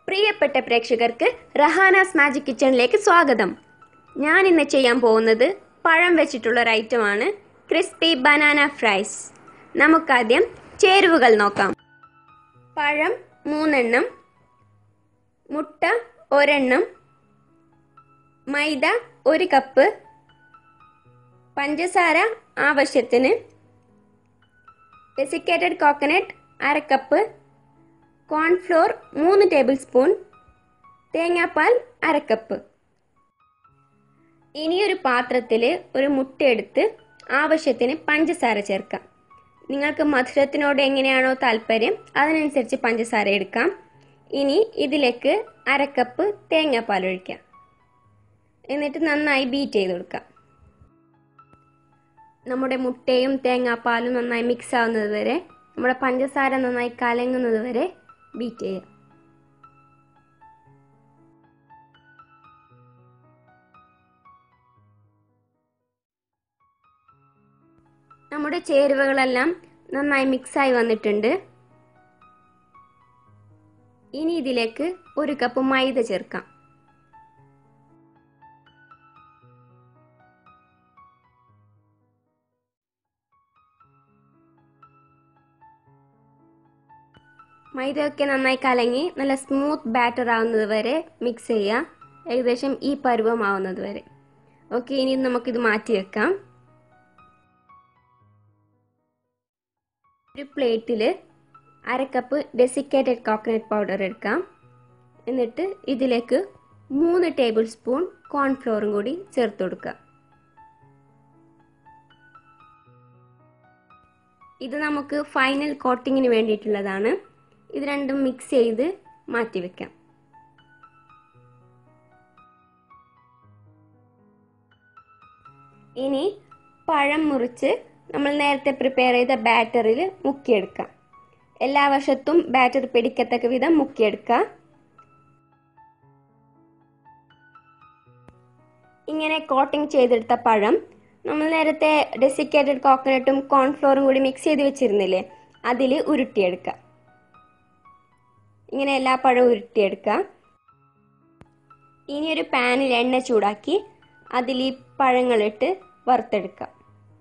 പ്രിയപ്പെട്ട പ്രേക്ഷകർക്ക് റഹാനാസ് മാജിക് കിച്ചണിലേക്ക് സ്വാഗതം. ഞാൻ ഇന്ന് ചെയ്യാൻ പോകുന്നത് പഴം വെച്ചിട്ടുള്ള ഒരു ഐറ്റമാണ് ക്രിസ്പി ബനാന ഫ്രൈസ്. നമുക്കാദ്യം ചേരുവകൾ നോക്കാം. പഴം 3 എണ്ണം, മുട്ട 1 എണ്ണം, മൈദ 1 കപ്പ്, പഞ്ചസാര ആവശ്യത്തിന്, desiccated coconut 1/2 cup, cornflour 3 tablespoon, തേങ്ങാപ്പാൽ 1/2 കപ്പ്. ഇനിയൊരു പാത്രത്തിൽ ഒരു മുട്ട എടുത്ത് ആവശ്യത്തിന് പഞ്ചസാര ചേർക്കാം. നിങ്ങൾക്ക് മധുരത്തിനോട് എങ്ങനെയാണോ താല്പര്യം അതിനനുസരിച്ച് പഞ്ചസാര എടുക്കാം. ഇനി ഇതിലേക്ക് 1/2 കപ്പ് തേങ്ങാപ്പാൽ ഒഴിക്കാം. എന്നിട്ട് നന്നായി ബീറ്റ് ചെയ്ത് കൊടുക്കാം. നമ്മുടെ മുട്ടയും തേങ്ങാപ്പാലും നന്നായി മിക്സ് ആവുന്നത് വരെ, നമ്മുടെ പഞ്ചസാര നന്നായി കലങ്ങുന്നത് വരെ ബീറ്റ് ചെയ്യാം. നമ്മുടെ ചേരുവകളെല്ലാം നന്നായി മിക്സായി വന്നിട്ടുണ്ട്. ഇനി ഇതിലേക്ക് 1 കപ്പ് മൈദ ചേർക്കാം. മൈദയൊക്കെ നന്നായി കലങ്ങി നല്ല സ്മൂത്ത് ബാറ്റർ ആവുന്നത് വരെ മിക്സ് ചെയ്യുക. ഏകദേശം ഈ പരുവമാവുന്നത് വരെ. ഓക്കെ, ഇനി നമുക്കിത് മാറ്റി വെക്കാം. ഒരു പ്ലേറ്റിൽ 1/2 കപ്പ് ഡെസിക്കേറ്റഡ് കോക്കനട്ട് പൗഡർ എടുക്കാം. എന്നിട്ട് ഇതിലേക്ക് 3 ടേബിൾ സ്പൂൺ കോൺഫ്ലോറും കൂടി ചേർത്ത് കൊടുക്കുക. ഇത് നമുക്ക് ഫൈനൽ കോട്ടിങ്ങിന് വേണ്ടിയിട്ടുള്ളതാണ്. ഇത് രണ്ടും മിക്സ് ചെയ്ത് മാറ്റി വെക്കാം. ഇനി പഴം മുറിച്ച് നമ്മൾ നേരത്തെ പ്രിപ്പയർ ചെയ്ത ബാറ്ററിൽ മുക്കിയെടുക്കാം. എല്ലാ വശത്തും ബാറ്റർ പിടിക്കത്തക്ക വിധം മുക്കിയെടുക്കാം. ഇങ്ങനെ കോട്ടിംഗ് ചെയ്തെടുത്ത പഴം നമ്മൾ നേരത്തെ ഡെസിക്കേറ്റഡ് കോക്കനട്ടും കോൺഫ്ലോറും കൂടി മിക്സ് ചെയ്ത് വെച്ചിരുന്നില്ലേ, അതിൽ ഉരുട്ടിയെടുക്കാം. ഇങ്ങനെ എല്ലാ പഴവും ഉരുട്ടിയെടുക്കാം. ഇനി ഒരു പാനിൽ എണ്ണ ചൂടാക്കി അതിൽ ഈ പഴങ്ങളിട്ട് വറുത്തെടുക്കാം.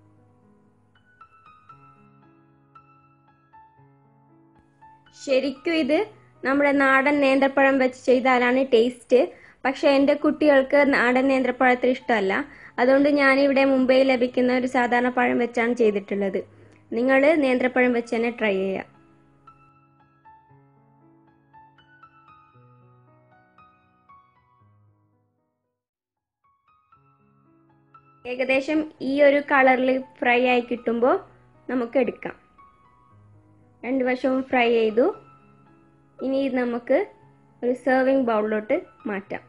ശരിക്കും ഇത് നമ്മുടെ നാടൻ നേന്ത്രപ്പഴം വെച്ച് ചെയ്താലാണ് ടേസ്റ്റ്. പക്ഷെ എൻ്റെ കുട്ടികൾക്ക് നാടൻ നേന്ത്രപ്പഴത്തിൽ ഇഷ്ടമല്ല. അതുകൊണ്ട് ഞാനിവിടെ മുംബൈയിൽ ലഭിക്കുന്ന ഒരു സാധാരണ പഴം വെച്ചാണ് ചെയ്തിട്ടുള്ളത്. നിങ്ങൾ നേന്ത്രപ്പഴം വെച്ച് തന്നെ ട്രൈ ചെയ്യുക. ഏകദേശം ഈ ഒരു കളറിൽ ഫ്രൈ ആയി കിട്ടുമ്പോൾ നമുക്ക് എടുക്കാം. 2 വശവും ഫ്രൈ ചെയ്തു. ഇനി ഇത് നമുക്ക് ഒരു സെർവിങ് ബൗളിലോട്ട് മാറ്റാം.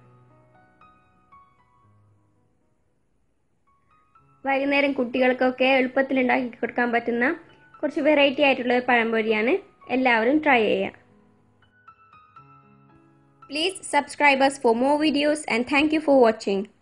വൈകുന്നേരം കുട്ടികൾക്കൊക്കെ എളുപ്പത്തിൽ ഉണ്ടാക്കി കൊടുക്കാൻ പറ്റുന്ന കുറച്ച് വെറൈറ്റി ആയിട്ടുള്ള പഴംപൊരിയാണ്. എല്ലാവരും ട്രൈ ചെയ്യുക. Please subscribe us for more videos and thank you for watching.